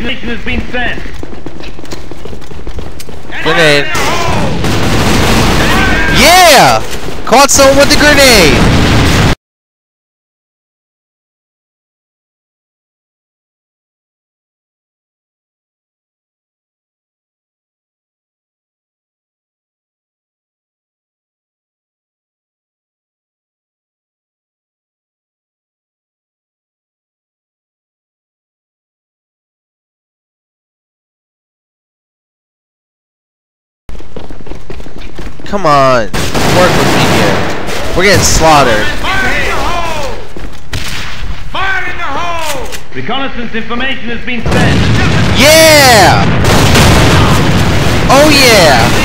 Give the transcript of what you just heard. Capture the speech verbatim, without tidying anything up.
information has been sent. Grenade. Yeah! Caught someone with the grenade! Come on, work with me here. We're getting slaughtered. Fire in the hole! Fire in the hole! Reconnaissance information has been sent. Yeah! Oh yeah!